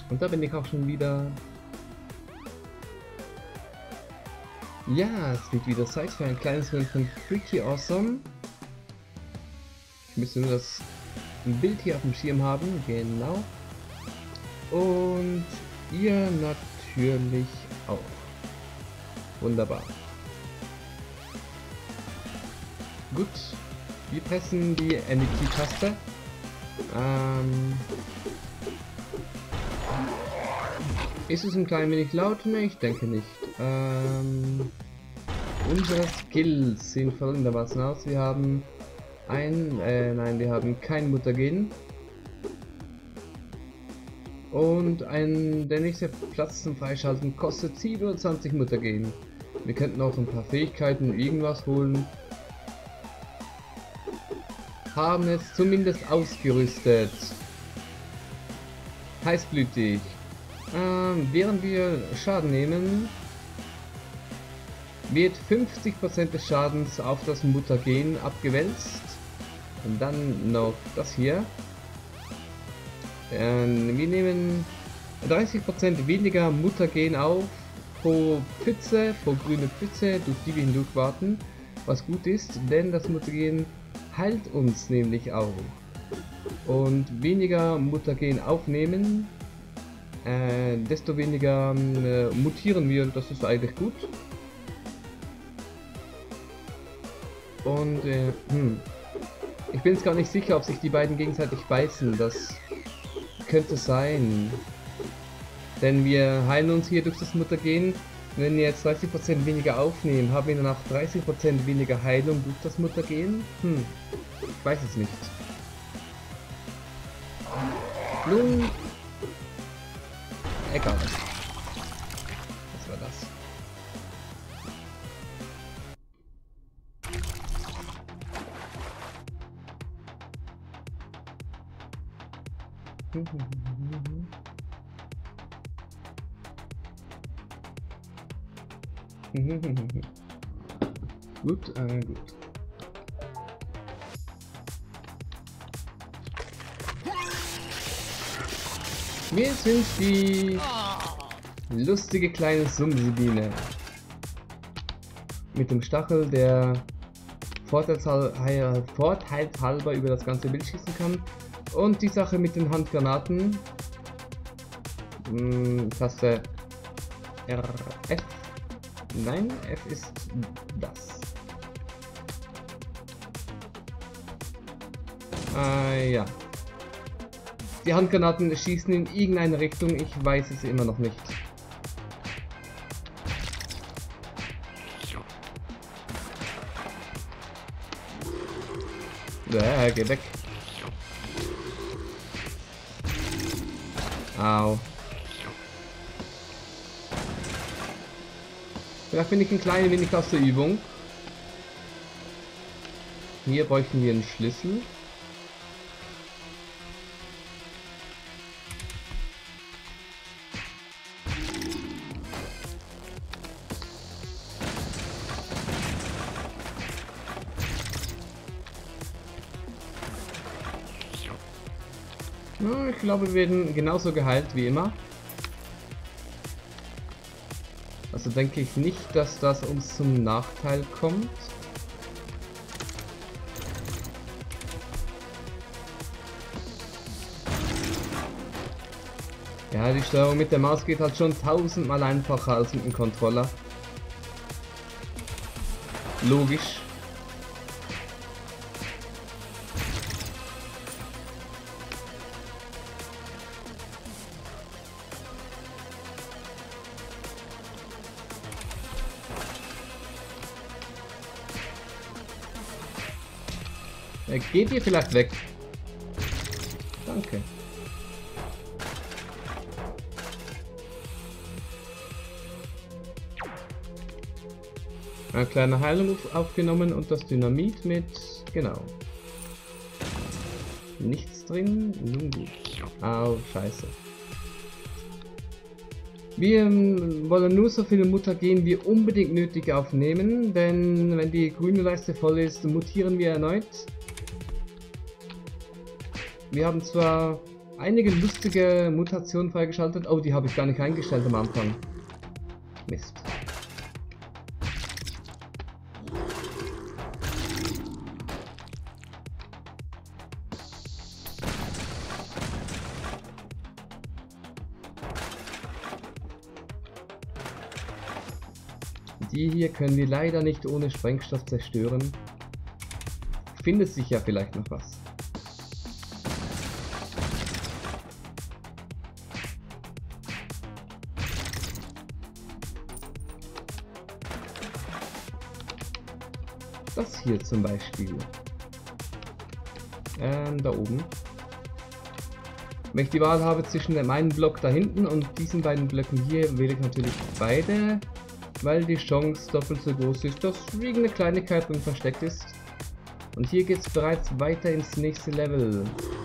Und da bin ich auch schon wieder. Ja, es wird wieder Zeit für ein kleines Rennen von Freaky Awesome. Ich müsste nur das Bild hier auf dem Schirm haben, genau. Und ihr natürlich auch. Wunderbar. Gut, wir pressen die NXT-Taste. Ist es ein klein wenig laut? Ne, ich denke nicht. Unsere Skills sehen folgendermaßen aus. Wir haben nein, wir haben kein Mutagen. Und der nächste Platz zum Freischalten kostet 27 Mutagen. Wir könnten auch ein paar Fähigkeiten, irgendwas holen. Haben es zumindest ausgerüstet. Heißblütig. Während wir Schaden nehmen, wird 50% des Schadens auf das Mutagen abgewälzt. Und dann noch das hier. Wir nehmen 30% weniger Mutagen auf pro Pfütze, pro grüne Pfütze, durch die wir hindurch warten. Was gut ist, denn das Mutagen heilt uns nämlich auch. Und weniger Mutagen aufnehmen, desto weniger mutieren wir, und das ist eigentlich gut. Und ich bin jetzt gar nicht sicher, ob sich die beiden gegenseitig beißen. Das könnte sein. Denn wir heilen uns hier durch das Mutagen. Wenn wir jetzt 30% weniger aufnehmen, haben wir danach 30% weniger Heilung durch das Mutagen? Ich weiß es nicht. Nun, egal. Was war das? Gut, gut. Wir sind die lustige kleine Sumsibine. Mit dem Stachel, der vorteilshalber über das ganze Bild schießen kann. Und die Sache mit den Handgranaten. Taste F. Nein, F ist das. Ja. Die Handgranaten schießen in irgendeine Richtung, ich weiß es immer noch nicht. Geh weg. Au. Vielleicht bin ich ein klein wenig aus der Übung. Hier bräuchten wir einen Schlüssel. Ich glaube, wir werden genauso geheilt wie immer. Also denke ich nicht, dass das uns zum Nachteil kommt. Ja, die Steuerung mit der Maus geht halt schon 1000-mal einfacher als mit dem Controller. Logisch. Geht ihr vielleicht weg? Danke. Eine kleine Heilung aufgenommen und das Dynamit mit, genau. Nichts drin, nun gut. Au, scheiße. Wir wollen nur so viele Mutagen wie unbedingt nötig aufnehmen, denn wenn die grüne Leiste voll ist, mutieren wir erneut. Wir haben zwar einige lustige Mutationen freigeschaltet. Oh, die habe ich gar nicht eingestellt am Anfang. Mist. Die hier können wir leider nicht ohne Sprengstoff zerstören. Findet sich ja vielleicht noch was. Das hier zum Beispiel. Da oben. Wenn ich die Wahl habe zwischen dem einen Block da hinten und diesen beiden Blöcken hier, wähle ich natürlich beide, weil die Chance doppelt so groß ist, dass irgendeine Kleinigkeit drin versteckt ist. Und hier geht es bereits weiter ins nächste Level.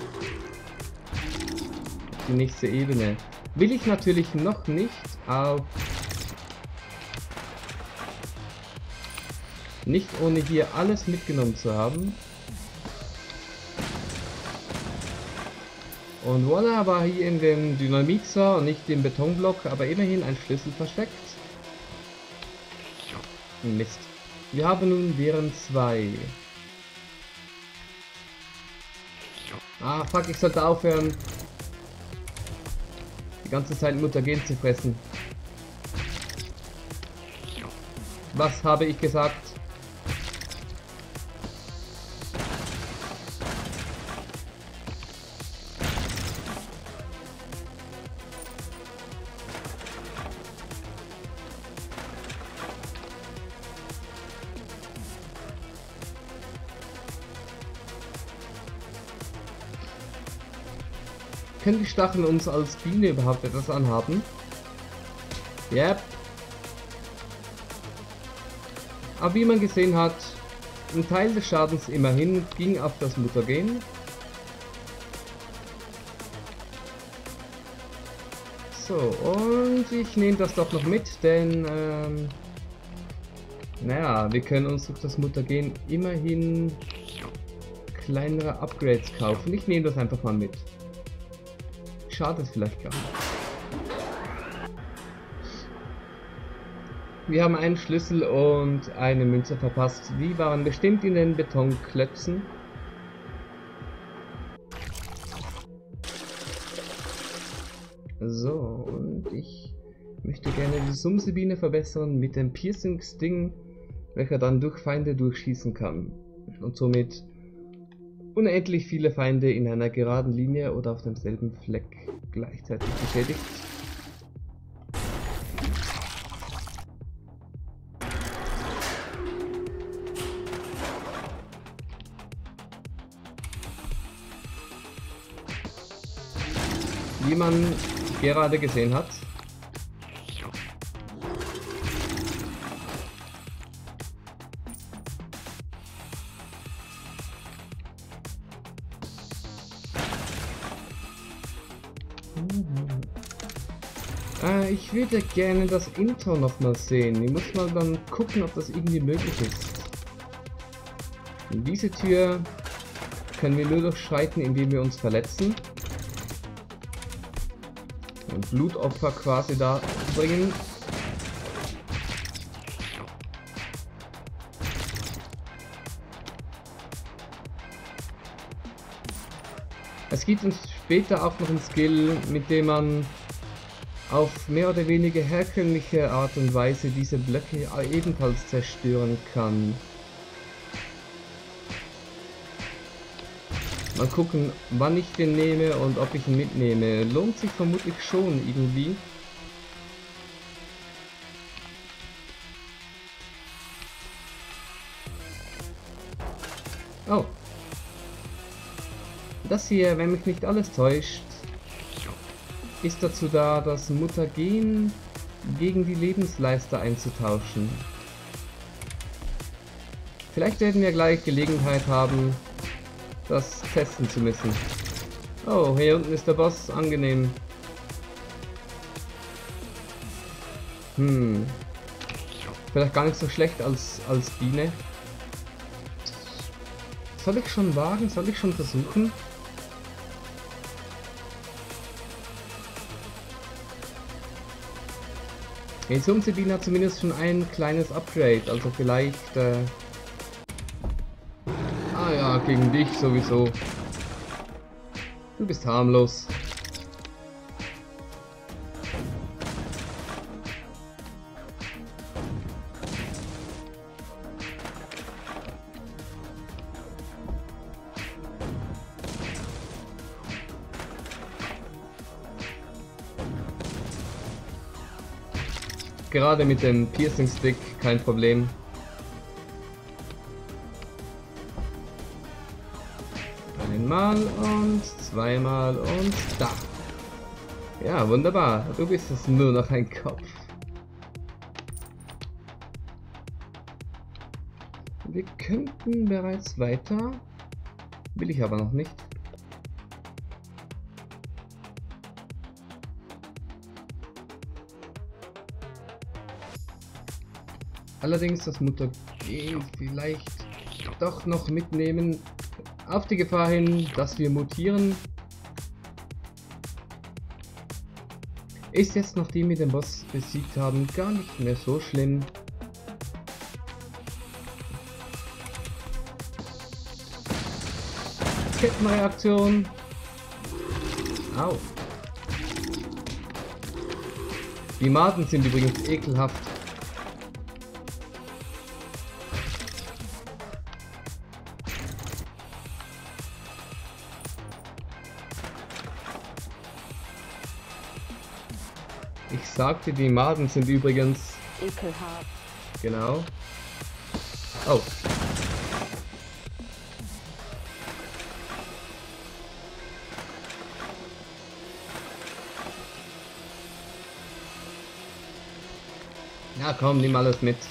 Die nächste Ebene. Will ich natürlich noch nicht auf... Nicht ohne hier alles mitgenommen zu haben. Und voilà, war hier in dem Dynamiter und nicht dem Betonblock, aber immerhin ein Schlüssel versteckt. Mist. Wir haben nun deren 2. Ah, fuck, ich sollte aufhören, die ganze Zeit Mutagen zu fressen. Was habe ich gesagt? Können die Stacheln uns als Biene überhaupt etwas anhaben? Yep. Aber wie man gesehen hat, ein Teil des Schadens immerhin ging auf das Mutagen. So, und ich nehme das doch noch mit, denn naja, wir können uns durch das Mutagen immerhin kleinere Upgrades kaufen. Ich nehme das einfach mal mit. Schadet vielleicht gar nicht. Wir haben einen Schlüssel und eine Münze verpasst. Die waren bestimmt in den Betonklötzen. So, und ich möchte gerne die Sumsebiene verbessern mit dem Piercings-Ding, welcher dann durch Feinde durchschießen kann. Und somit unendlich viele Feinde in einer geraden Linie oder auf demselben Fleck gleichzeitig beschädigt. Wie man gerade gesehen hat. Ich würde gerne das Intro nochmal sehen. Ich muss mal dann gucken, ob das irgendwie möglich ist. Und diese Tür können wir nur durchschreiten, indem wir uns verletzen. Ein Blutopfer quasi da bringen. Es gibt uns später auch noch einen Skill, mit dem man auf mehr oder weniger herkömmliche Art und Weise diese Blöcke ebenfalls zerstören kann. Mal gucken, wann ich den nehme und ob ich ihn mitnehme. Lohnt sich vermutlich schon irgendwie. Oh. Das hier, wenn mich nicht alles täuscht, ist dazu da, das Mutagen gegen die Lebensleister einzutauschen. Vielleicht werden wir gleich Gelegenheit haben, das testen zu müssen. Oh, hier unten ist der Boss, angenehm. Vielleicht gar nicht so schlecht als Biene. Soll ich schon wagen? Soll ich schon versuchen? Die Sumsibin hat zumindest schon ein kleines Upgrade, also vielleicht... Ah ja, gegen dich sowieso. Du bist harmlos. Gerade mit dem Piercing Stick kein Problem. Einmal und zweimal und da. Ja, wunderbar. Du bist es nur noch ein Kopf. Wir könnten bereits weiter. Will ich aber noch nicht. Allerdings das Mutagen vielleicht doch noch mitnehmen, auf die Gefahr hin, dass wir mutieren. Ist jetzt, nachdem wir den Boss besiegt haben, gar nicht mehr so schlimm. Kettenreaktion. Au. Die Maden sind übrigens ekelhaft. Ich sagte, die Maden sind übrigens ekelhaft. Genau. Oh. Na komm, nimm alles mit.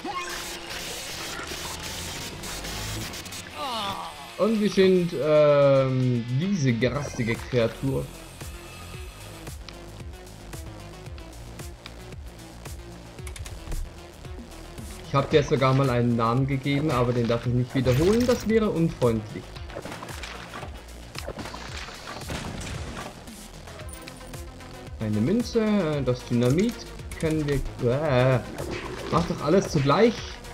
Und wir sind diese garstige Kreatur. Ich habe dir sogar mal einen Namen gegeben, aber den darf ich nicht wiederholen, das wäre unfreundlich. Eine Münze, das Dynamit können wir... Mach doch alles zugleich.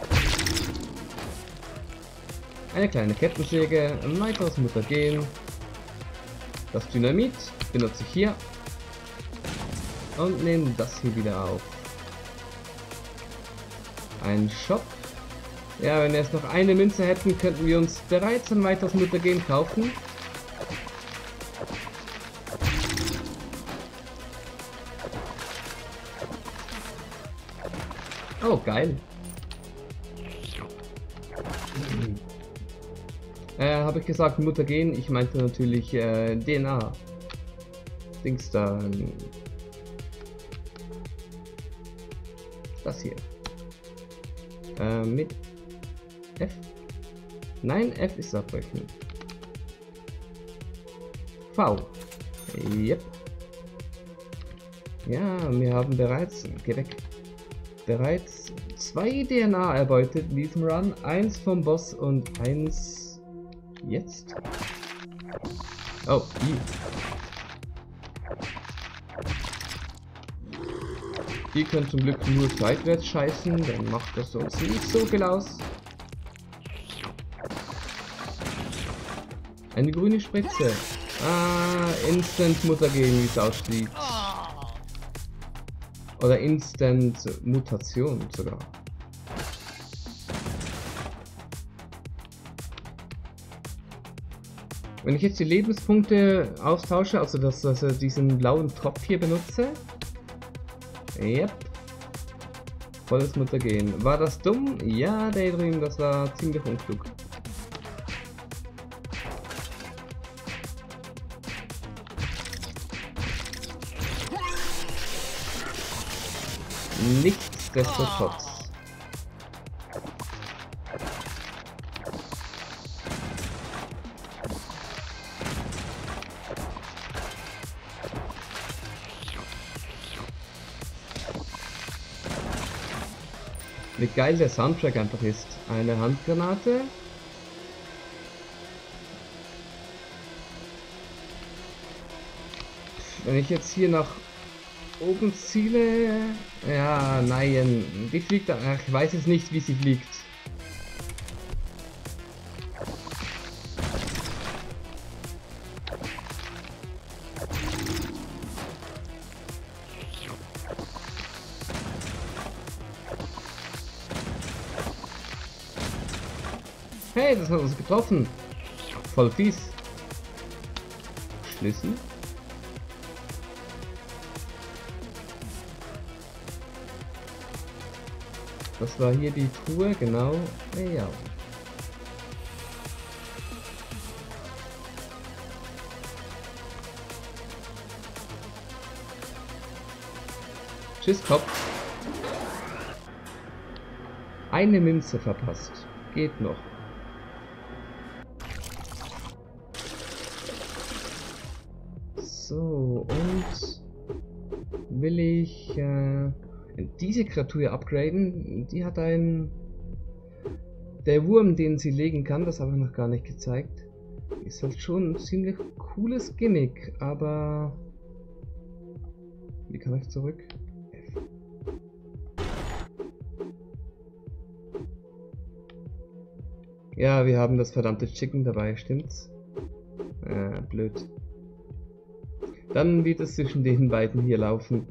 Eine kleine Kettensäge, ein weiteres Mutagen. Das Dynamit benutze ich hier. Und nehme das hier wieder auf. Ein Shop. Ja, wenn wir jetzt noch eine Münze hätten, könnten wir uns bereits ein weiteres Mutagen kaufen. Oh, geil. Habe ich gesagt Mutagen? Ich meinte natürlich DNA. Dings da. Das hier. Mit F? Nein, F ist abbrechen. V. Yep. Ja, wir haben bereits, geh weg, bereits 2 DNA erbeutet in diesem Run. Eins vom Boss und eins jetzt. Oh, hier. Ihr könnt zum Glück nur seitwärts scheißen, dann macht das uns nicht so viel aus. Eine grüne Spritze. Ah, Instant Mutagen, wie es aussieht. Oder Instant Mutation sogar. Wenn ich jetzt die Lebenspunkte austausche, also dass diesen blauen Tropf hier benutze. Yep. Volles Mutagen. War das dumm? Ja, Daydream, das war ziemlich unklug. Nichtsdestotrotz. Wie geil der Soundtrack einfach ist. Eine Handgranate. Wenn ich jetzt hier nach oben Ziele. Ja, nein. Die fliegt da. Ach, ich weiß es nicht, wie sie fliegt. Hey, das hat uns getroffen. Voll fies. Schlüssel. Das war hier die Truhe, genau. Ja. Tschüss, Kopf. Eine Münze verpasst. Geht noch. So, und will ich diese Kreatur upgraden? Die hat einen... Der Wurm, den sie legen kann, das habe ich noch gar nicht gezeigt, ist halt schon ein ziemlich cooles Gimmick, aber... Wie kann ich zurück? F. Ja, wir haben das verdammte Chicken dabei, stimmt's? Blöd. Dann wird es zwischen den beiden hier laufen.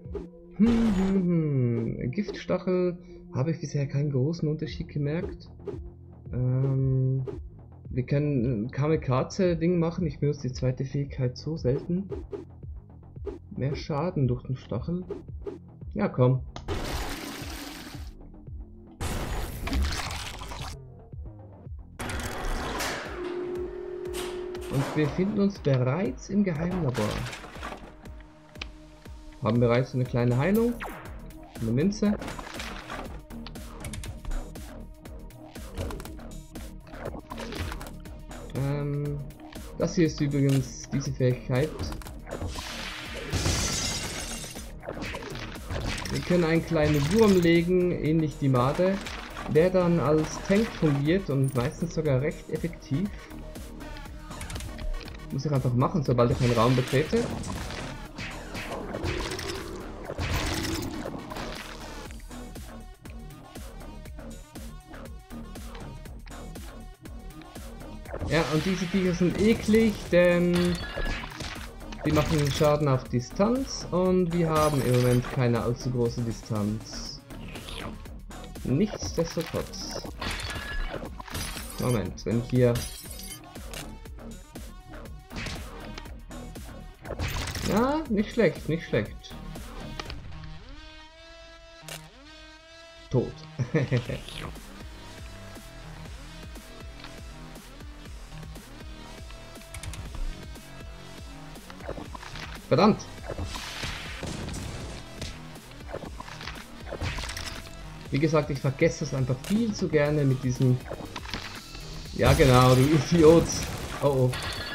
Giftstachel habe ich bisher keinen großen Unterschied gemerkt. Wir können Kamikaze-Ding machen. Ich benutze die zweite Fähigkeit so selten. Mehr Schaden durch den Stachel. Ja, komm. Und wir befinden uns bereits im Geheimlabor. Haben bereits eine kleine Heilung. Eine Münze. Das hier ist übrigens diese Fähigkeit. Wir können einen kleinen Wurm legen, ähnlich die Made, der dann als Tank fungiert und meistens sogar recht effektiv. Muss ich einfach machen, sobald ich einen Raum betrete. Ja, und diese Viecher sind eklig, denn die machen Schaden auf Distanz und wir haben im Moment keine allzu große Distanz. Nichtsdestotrotz. Moment, wenn ich hier... Ja, nicht schlecht, nicht schlecht. Tot. Verdammt! Wie gesagt, ich vergesse es einfach viel zu gerne mit diesem... Ja genau, du Idiot! Oh oh.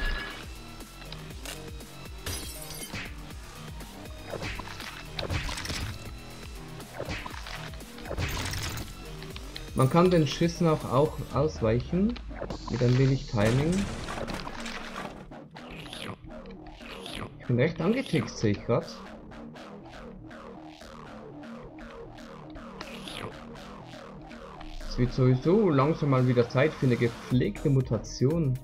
Man kann den Schüssen auch ausweichen, mit ein wenig Timing. Ich bin recht angefixt, sehe ich gerade. Es wird sowieso langsam mal wieder Zeit für eine gepflegte Mutation.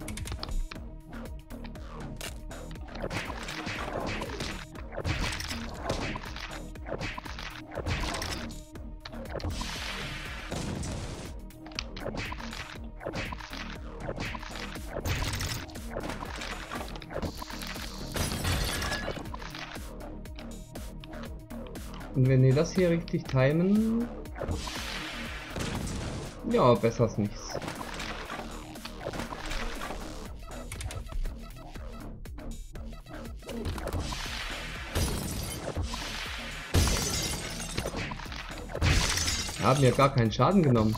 Und wenn wir das hier richtig timen... Ja, besser als nichts. Wir haben ja gar keinen Schaden genommen.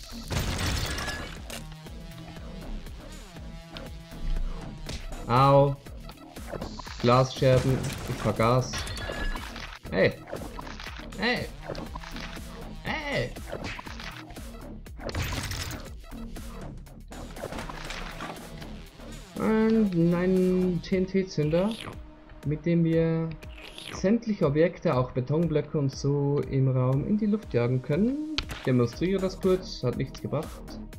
Au. Glasscherben. Ich vergaß. Hey. Hey. Hey. Und ein TNT-Zünder, mit dem wir sämtliche Objekte, auch Betonblöcke und so, im Raum in die Luft jagen können. Ich demonstriere das kurz, hat nichts gebracht.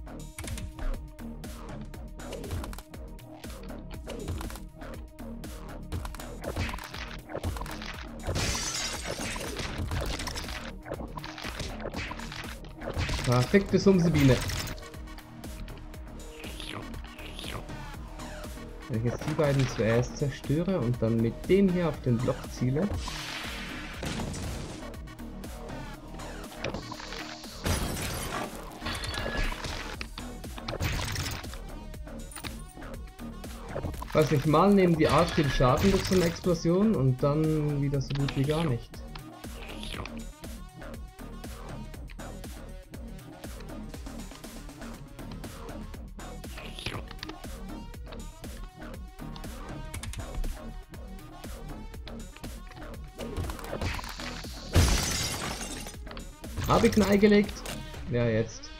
Perfekte Sumsebiene. Wenn ich jetzt die beiden zuerst zerstöre und dann mit dem hier auf den Block ziele. Weiß nicht, mal nehmen die Art viel Schaden durch so eine Explosion und dann wieder so gut wie gar nicht. Habe ich ein Ei gelegt? Ja, jetzt.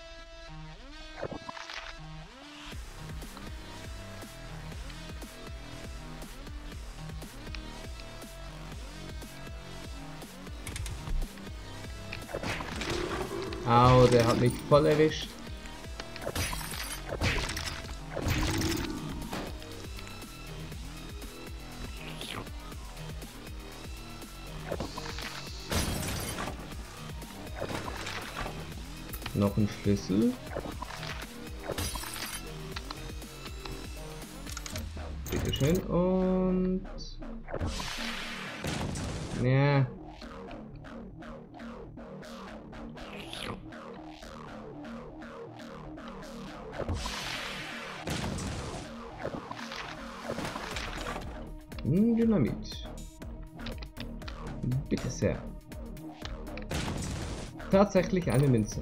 Au, der hat mich voll erwischt. Noch ein Schlüssel. Bitteschön und... Ja. Dynamit. Bitte sehr. Tatsächlich eine Münze.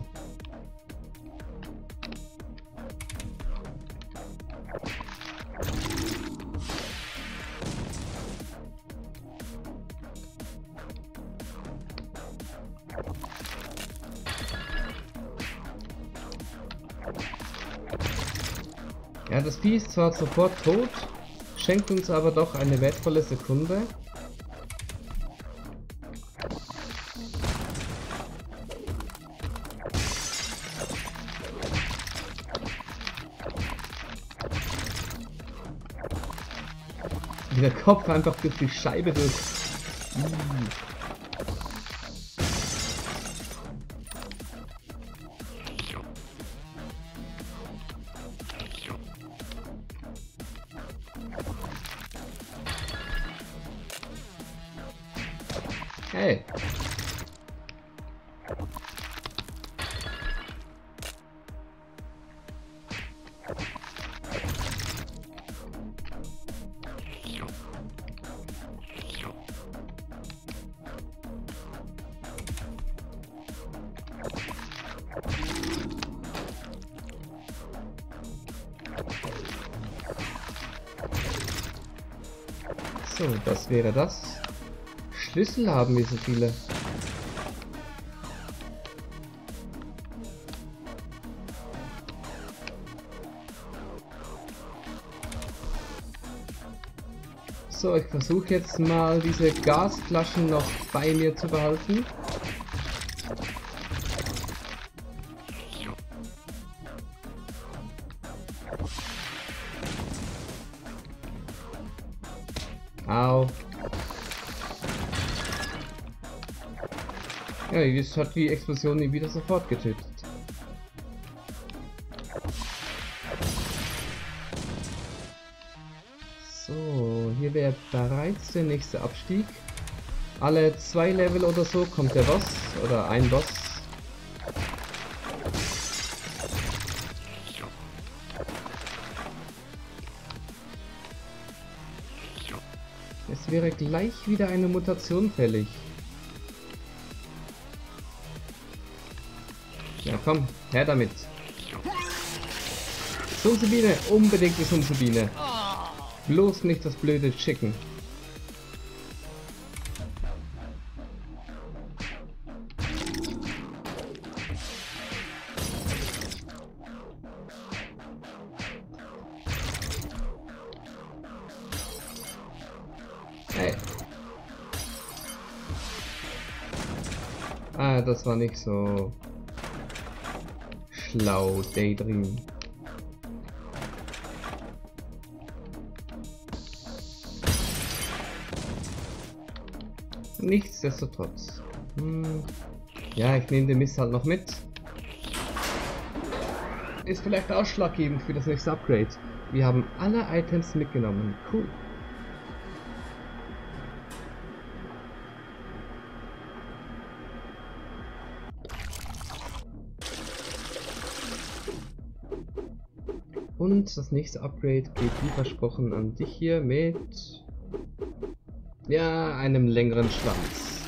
Ja, das Vieh ist zwar sofort tot, schenkt uns aber doch eine wertvolle Sekunde. Wie der Kopf einfach durch die Scheibe durch. Hey. So, das wäre das. Schlüssel haben wir so viele. So, ich versuche jetzt mal diese Gasflaschen noch bei mir zu behalten. Au. Ja, jetzt hat die Explosion ihn wieder sofort getötet. So, hier wäre bereits der nächste Abstieg. Alle 2 Level oder so kommt der Boss, oder ein Boss. Es wäre gleich wieder eine Mutation fällig. Ja komm, her damit. Sumsebiene, unbedingt die Sumsebiene. Bloß nicht das blöde Chicken. Hey. Ah, das war nicht so schlau, Daydream. Nichtsdestotrotz. Ja, ich nehme den Mist halt noch mit. Ist vielleicht ausschlaggebend für das nächste Upgrade. Wir haben alle Items mitgenommen. Cool. Und das nächste Upgrade geht wie versprochen an dich hier mit... ja, einem längeren Schwanz.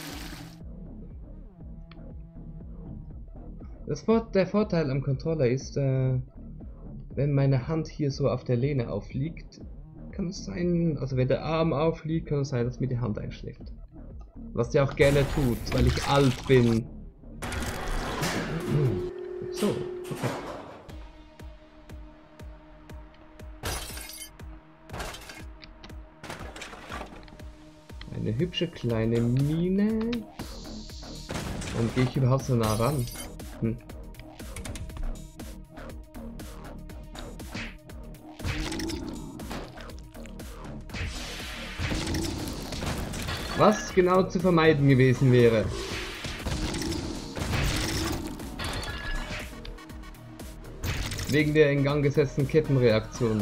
Der Vorteil am Controller ist, wenn meine Hand hier so auf der Lehne aufliegt, kann es sein, also wenn der Arm aufliegt, kann es sein, dass mir die Hand einschläft. Was der auch gerne tut, weil ich alt bin. So, okay. Eine hübsche kleine Mine. Und gehe ich überhaupt so nah ran? Was genau zu vermeiden gewesen wäre. Wegen der in Gang gesetzten Kettenreaktion.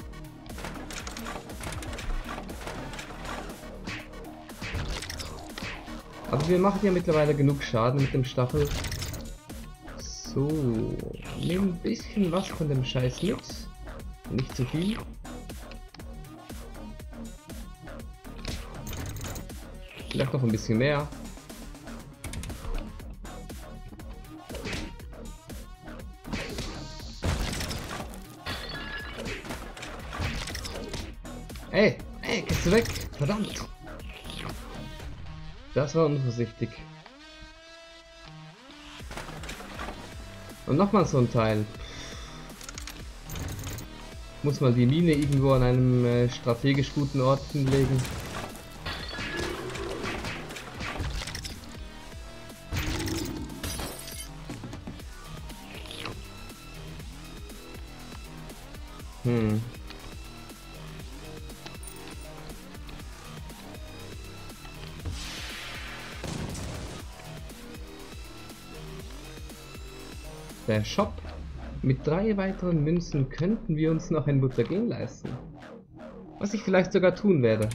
Aber wir machen ja mittlerweile genug Schaden mit dem Stachel. So, nehmen ein bisschen was von dem Scheiß mit. Nicht zu viel. Vielleicht noch ein bisschen mehr. Ey, gehst du weg? Verdammt! Das war unvorsichtig. Und nochmal so ein Teil. Muss man die Mine irgendwo an einem strategisch guten Ort hinlegen. Der Shop. Mit 3 weiteren Münzen könnten wir uns noch ein Mutagen leisten. Was ich vielleicht sogar tun werde.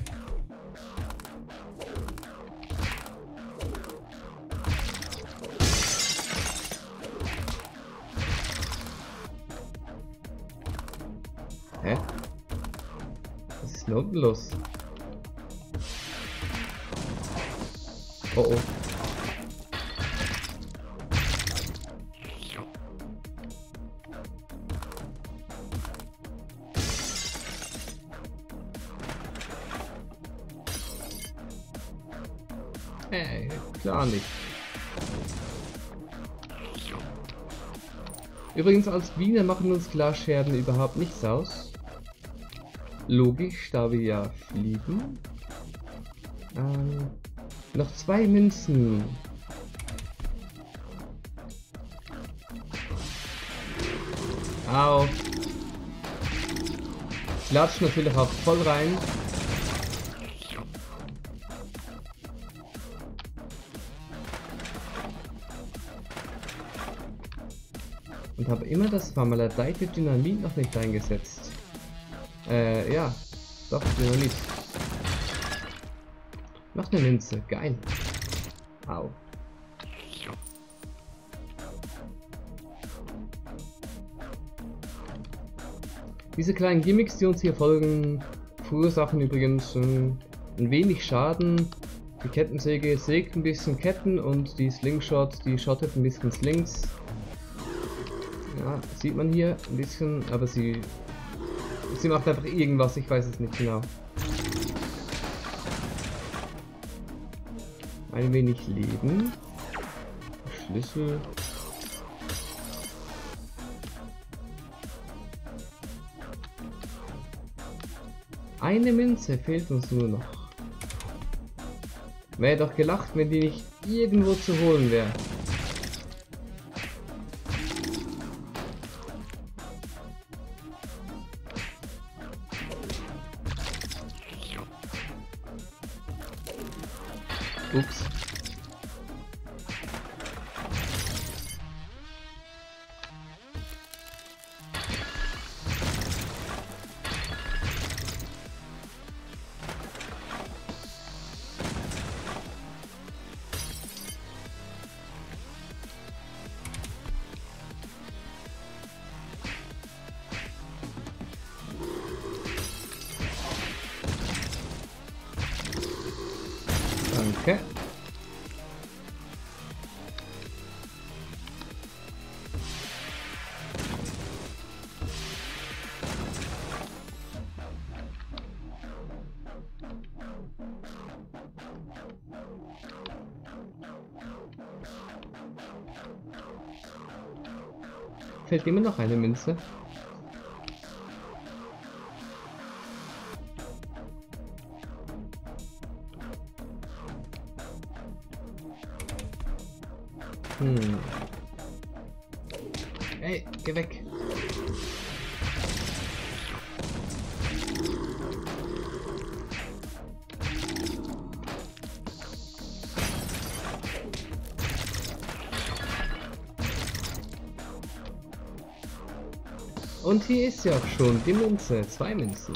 Hä? Was ist denn unten los? Oh oh. Klar nicht. Übrigens, als Biene machen uns Glasscherben überhaupt nichts aus. Logisch, da wir ja fliegen. Noch 2 Münzen. Au. Klatsch natürlich auch voll rein. Und habe immer das vermaledeite Dynamit noch nicht eingesetzt. Ja. Doch, Dynamit. Noch eine Münze. Geil. Au. Diese kleinen Gimmicks, die uns hier folgen, verursachen übrigens ein wenig Schaden. Die Kettensäge sägt ein bisschen Ketten und die Slingshot, die schottet ein bisschen Slings. Ja, sieht man hier ein bisschen, aber sie macht einfach irgendwas, ich weiß es nicht genau. Ein wenig Leben. Schlüssel. Eine Münze fehlt uns nur noch. Wäre doch gelacht, wenn die nicht irgendwo zu holen wäre. Ups. Danke. Fällt immer noch eine Münze. Ey, geh weg. Und hier ist ja auch schon die Münze. 2 Münzen.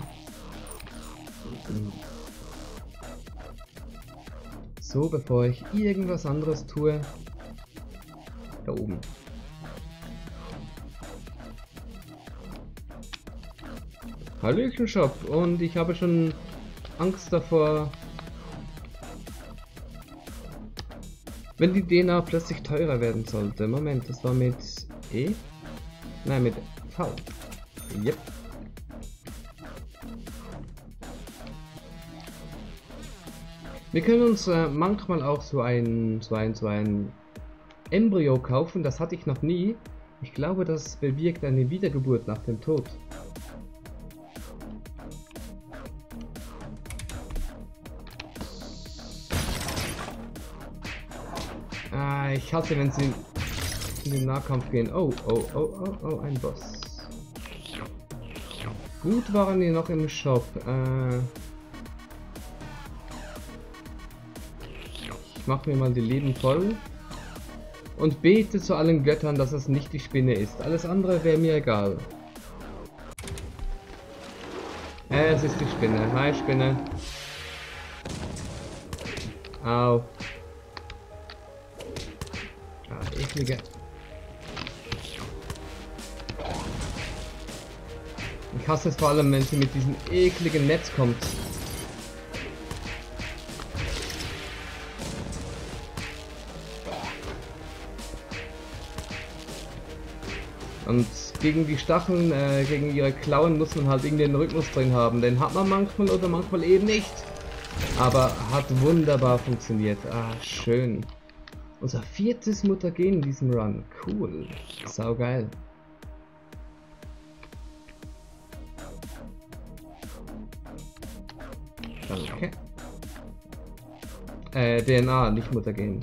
So, bevor ich irgendwas anderes tue. Da oben. Hallöchen Shop. Und ich habe schon Angst davor, wenn die DNA plötzlich teurer werden sollte. Moment, das war mit E? Nein, mit V. Yep. Wir können uns manchmal auch so ein Embryo kaufen. Das hatte ich noch nie. Ich glaube, das bewirkt eine Wiedergeburt nach dem Tod. Ich hasse, wenn sie in den Nahkampf gehen. Oh, ein Boss. Gut waren die noch im Shop. Ich mache mir mal die Leben voll. Und bete zu allen Göttern, dass es nicht die Spinne ist. Alles andere wäre mir egal. Es ist die Spinne. Hi Spinne. Au. Eklige. Ich hasse es vor allem, wenn sie mit diesem ekligen Netz kommt. Und gegen die Stacheln, gegen ihre Klauen muss man halt irgendwie den Rhythmus drin haben. Den hat man manchmal oder manchmal eben nicht. Aber hat wunderbar funktioniert. Ah, schön. Unser 4. Mutagen in diesem Run. Cool. Saugeil. Okay. DNA, nicht Mutagen.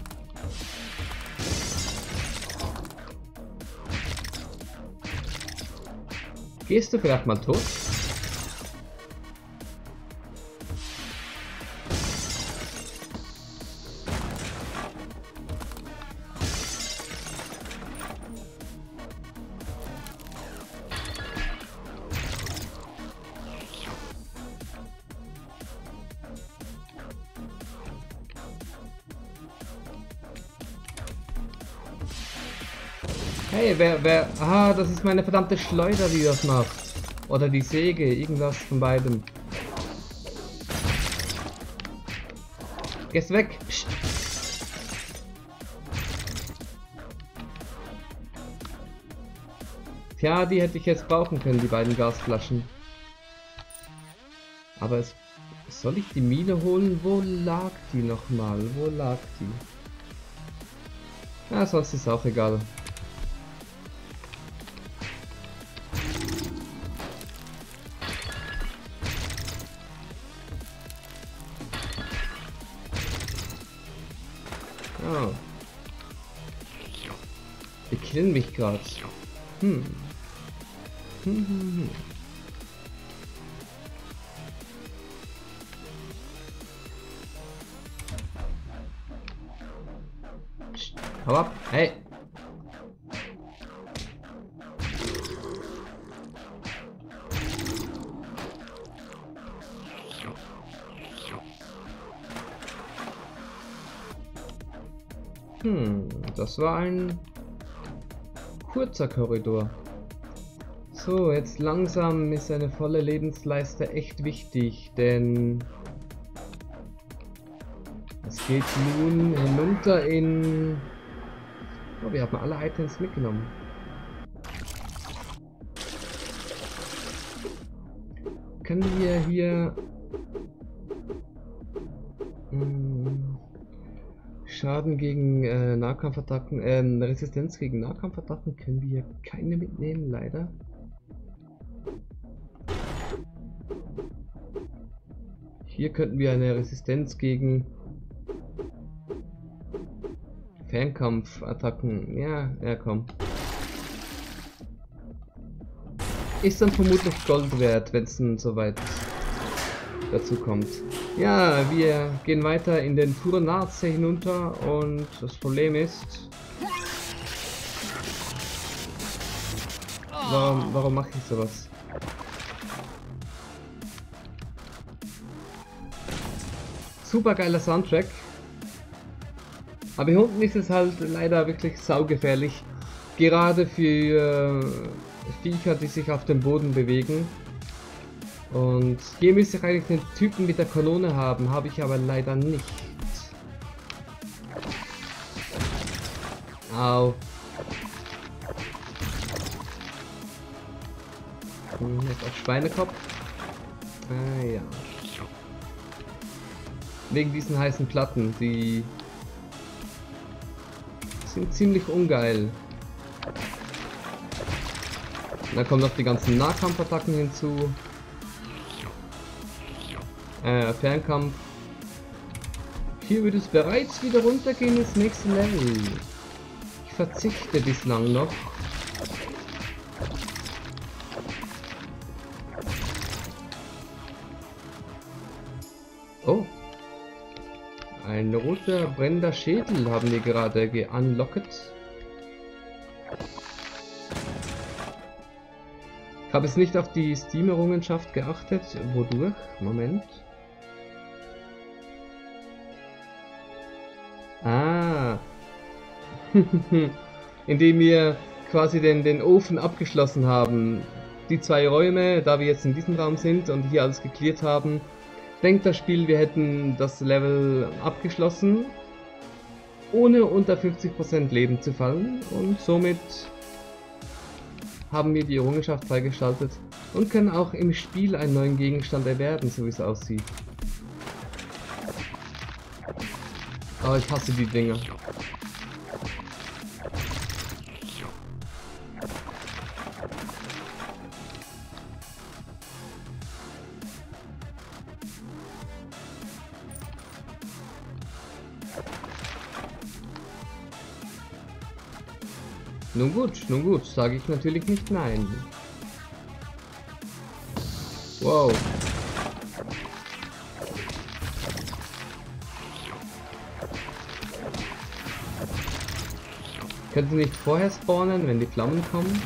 Gehst du vielleicht mal tot? Hey, wer... Ah, das ist meine verdammte Schleuder, die das macht. Oder die Säge, irgendwas von beidem. Gehst weg! Psst. Tja, die hätte ich jetzt brauchen können, die beiden Gasflaschen. Aber soll ich die Mine holen? Wo lag die nochmal? Wo lag die? Ja, sonst ist auch egal. Oh. Die killen mich gerade. Hau ab, hey! Das war ein kurzer Korridor. So, jetzt langsam ist eine volle Lebensleiste echt wichtig, denn es geht nun hinunter in... Oh, wir haben alle Items mitgenommen. Können wir hier... Schaden gegen Nahkampfattacken, Resistenz gegen Nahkampfattacken können wir keine mitnehmen, leider. Hier könnten wir eine Resistenz gegen Fernkampfattacken. Ja, komm. Ist dann vermutlich Gold wert, wenn es dann soweit dazu kommt. Ja, wir gehen weiter in den Furanarze hinunter und das Problem ist... Warum mache ich sowas? Super geiler Soundtrack. Aber hier unten ist es halt leider wirklich saugefährlich. Gerade für Viecher, die sich auf dem Boden bewegen. Und hier müsste ich eigentlich den Typen mit der Kanone haben, habe ich aber leider nicht. Au. Jetzt auf Schweinekopf. Ah ja. Wegen diesen heißen Platten, die sind ziemlich ungeil. Und dann kommen noch die ganzen Nahkampfattacken hinzu. Fernkampf. Hier wird es bereits wieder runtergehen ins nächste Level. Ich verzichte bislang noch. Oh. Ein roter brennender Schädel haben wir gerade geunlocket. Ich habe es nicht auf die Steam-Errungenschaft geachtet. Wodurch? Moment. Ah. Indem wir quasi den Ofen abgeschlossen haben. Die zwei Räume, da wir jetzt in diesem Raum sind und hier alles geklärt haben, denkt das Spiel, wir hätten das Level abgeschlossen, ohne unter 50% Leben zu fallen, und somit haben wir die Errungenschaft freigeschaltet und können auch im Spiel einen neuen Gegenstand erwerben, so wie es aussieht. Aber ich hasse die Dinger. Nun gut, sage ich natürlich nicht nein. Wow. Können Sie nicht vorher spawnen, wenn die Flammen kommen?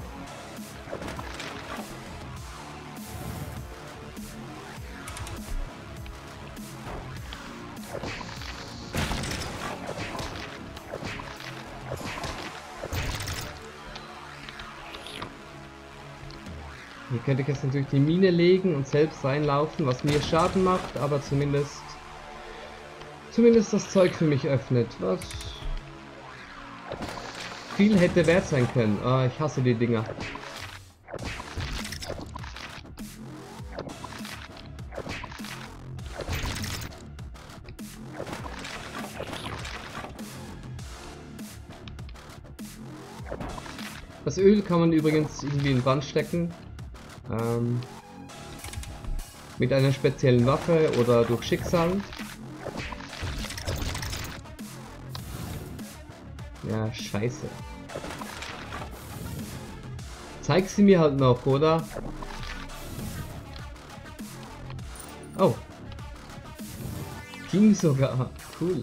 Hier könnte ich jetzt natürlich die Mine legen und selbst reinlaufen, was mir Schaden macht, aber zumindest das Zeug für mich öffnet, was viel hätte wert sein können. Ah, ich hasse die Dinger. Das Öl kann man übrigens irgendwie in den Wand stecken. Mit einer speziellen Waffe oder durch Schicksal. Ja, scheiße. Zeig sie mir halt noch, oder? Oh. Ging sogar. Cool.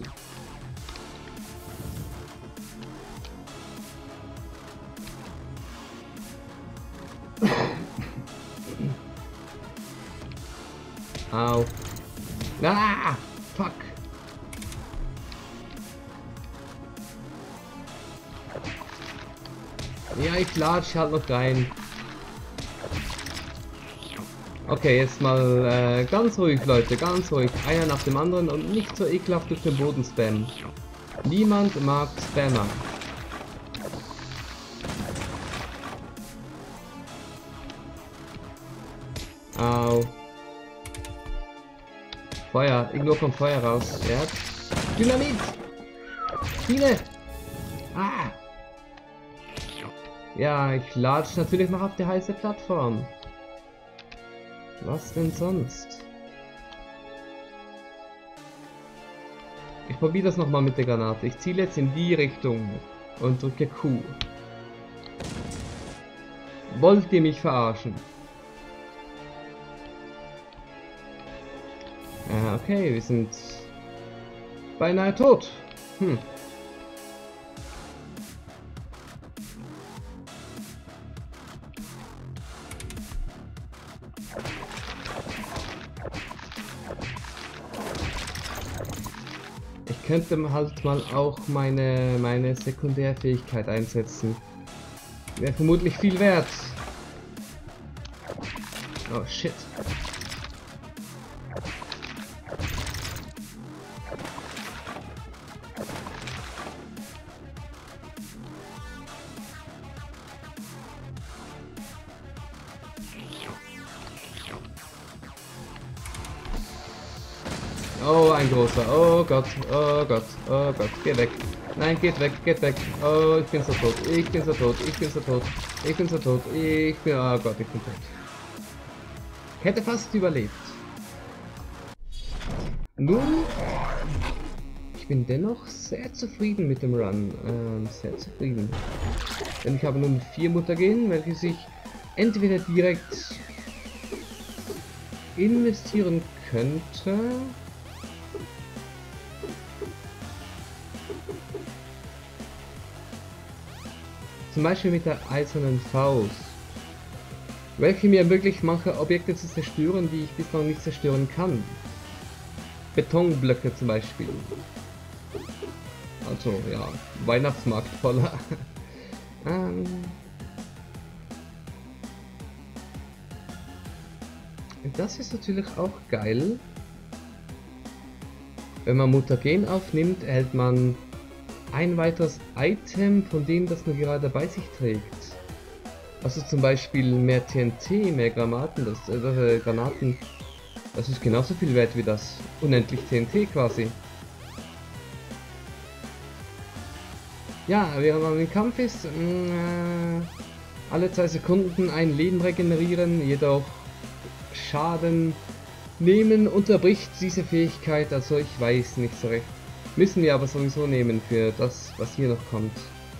Au. Ah! Fuck. Ja, ich latsch halt noch rein. Okay, jetzt mal ganz ruhig, Leute, ganz ruhig. Einer nach dem anderen und nicht so ekelhaft durch den Boden spammen. Niemand mag Spammer. Au. Feuer, irgendwo kommt Feuer raus. Ja. Dynamit! Biene! Ah! Ja, ich latsch natürlich noch auf die heiße Plattform. Was denn sonst? Ich probiere das nochmal mit der Granate. Ich ziele jetzt in die Richtung und drücke Q. Wollt ihr mich verarschen? Okay, wir sind beinahe tot. Hm. Ich könnte halt mal auch meine Sekundärfähigkeit einsetzen. Wäre vermutlich viel wert. Oh shit. Oh, ein großer. Oh Gott, oh Gott, oh Gott. Geh weg. Nein, geht weg, geht weg. Oh, ich bin so tot. Ich bin so tot. Ich bin so tot. Ich bin so tot. Ich bin... Oh Gott, ich bin tot. Ich hätte fast überlebt. Nun... Ich bin dennoch sehr zufrieden mit dem Run. Sehr zufrieden. Denn ich habe nun 4 Mutagen, welche sich entweder direkt investieren könnte... Zum Beispiel mit der eisernen Faust, welche mir ermöglicht, manche Objekte zu zerstören, die ich bislang nicht zerstören kann. Betonblöcke zum Beispiel. Also ja, Weihnachtsmarkt voller. Das ist natürlich auch geil. Wenn man Mutagen aufnimmt, erhält man ein weiteres Item, von dem das nur gerade bei sich trägt. Also zum Beispiel mehr TNT, mehr Granaten, Granaten. Das ist genauso viel wert wie das unendlich TNT quasi. Ja, während man im Kampf ist, alle 2 Sekunden ein Leben regenerieren, jedoch Schaden nehmen unterbricht diese Fähigkeit, also ich weiß nicht so recht. Müssen wir aber sowieso nehmen für das, was hier noch kommt.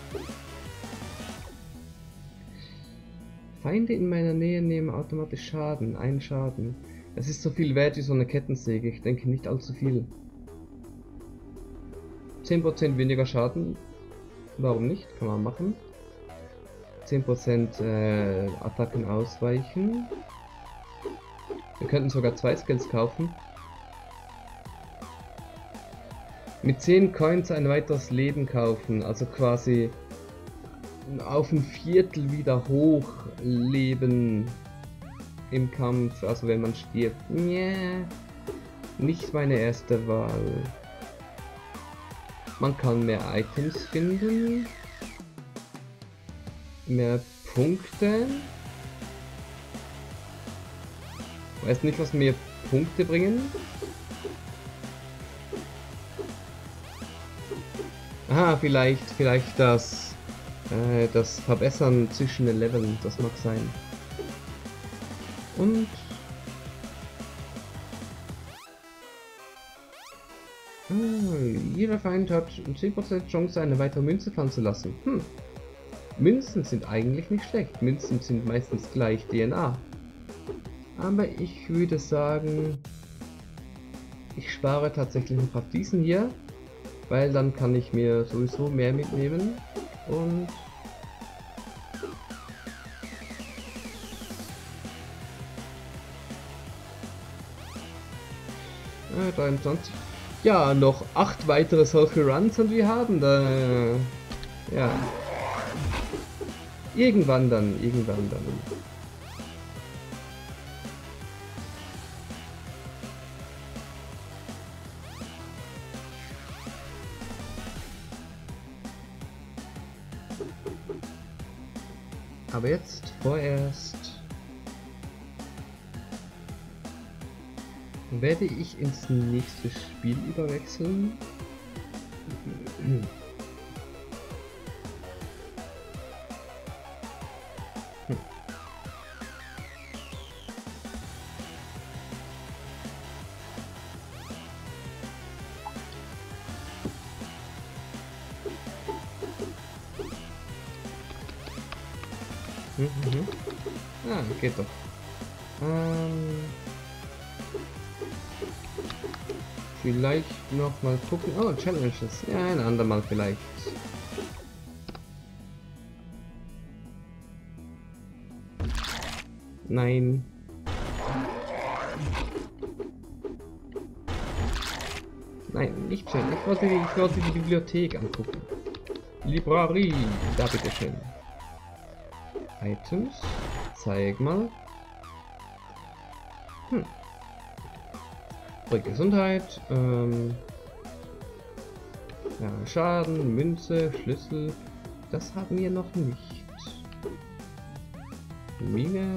Feinde in meiner Nähe nehmen automatisch Schaden, einen Schaden. Das ist so viel wert wie so eine Kettensäge, ich denke nicht allzu viel. 10% weniger Schaden, warum nicht, kann man machen. 10% Attacken ausweichen. Wir könnten sogar 2 Skills kaufen. Mit 10 Coins ein weiteres Leben kaufen, also quasi auf ein Viertel wieder hochleben im Kampf, also wenn man stirbt. Yeah. Nicht meine erste Wahl. Man kann mehr Items finden, mehr Punkte. Weiß nicht, was mehr Punkte bringen. Aha, vielleicht das Verbessern zwischen den Leveln, das mag sein. Und Jeder Feind hat 10% Chance, eine weitere Münze fallen zu lassen. Münzen sind eigentlich nicht schlecht. Münzen sind meistens gleich DNA. Aber ich würde sagen, ich spare tatsächlich noch auf diesen hier, weil dann kann ich mir sowieso mehr mitnehmen und 23. Ja, noch 8 weitere solche Runs und wir haben da ja irgendwann dann. Aber jetzt vorerst werde ich ins nächste Spiel überwechseln. Ah, geht doch. Vielleicht noch mal gucken. Oh, Challenges. Ja, ein andermal vielleicht. Nein. Nein, nicht schön. Ich wollte die Bibliothek angucken. Library. Da bitteschön. Items. Zeig mal. Gesundheit, ja, Schaden, Münze, Schlüssel, das haben wir noch nicht. Mine.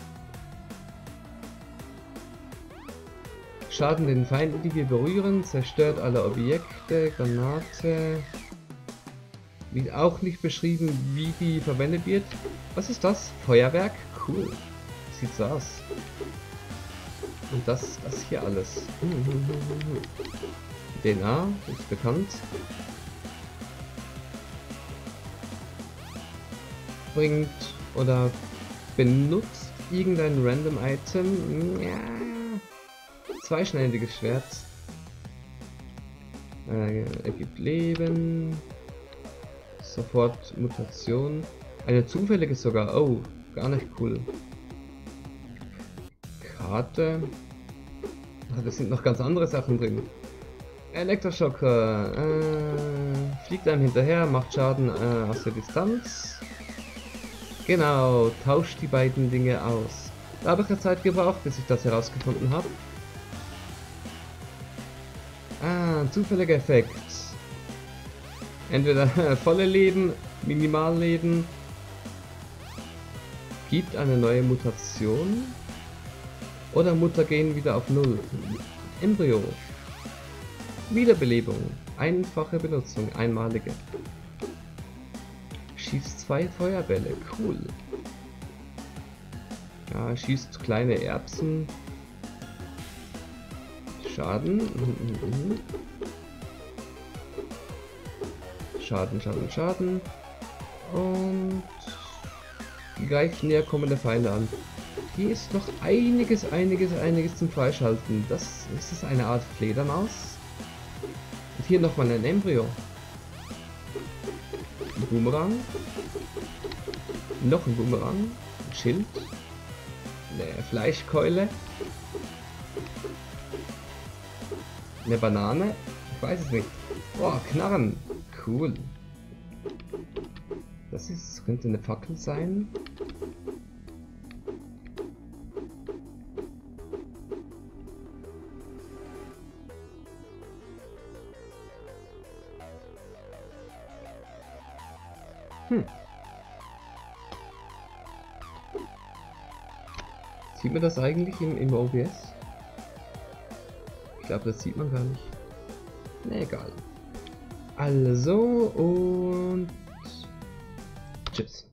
Schaden den Feinden, die wir berühren, zerstört alle Objekte, Granate. Wird auch nicht beschrieben, wie die verwendet wird. Was ist das? Feuerwerk? Cool. Sieht so aus. Und das hier alles. DNA ist bekannt. Bringt oder benutzt irgendein random Item. Ja. Zweischneidiges Schwert. Ergibt Leben. Sofort Mutation. Eine zufällige sogar. Oh, gar nicht cool. Karte. Ach, das sind noch ganz andere Sachen drin. Elektroschocker. Fliegt einem hinterher, macht Schaden aus der Distanz. Genau, tauscht die beiden Dinge aus. Da habe ich ja Zeit gebraucht, bis ich das herausgefunden habe. Zufälliger Effekt. Entweder volle Leben, Minimalleben. Gibt eine neue Mutation. Oder Mutagen wieder auf 0. Embryo. Wiederbelebung. Einfache Benutzung. Einmalige. Schießt 2 Feuerbälle. Cool. Ja, schießt kleine Erbsen. Schaden. Schaden. Und greift näher kommende Feinde an. Hier ist noch einiges zum Freischalten. Das ist eine Art Fledermaus. Und hier nochmal ein Embryo. Ein Boomerang. Noch ein Boomerang. Ein Schild. Eine Fleischkeule. Eine Banane. Ich weiß es nicht. Boah, Knarren. Cool. Das könnte eine Fackel sein. Sieht man das eigentlich im OBS? Ich glaube, das sieht man gar nicht. Na egal. Also und tschüss.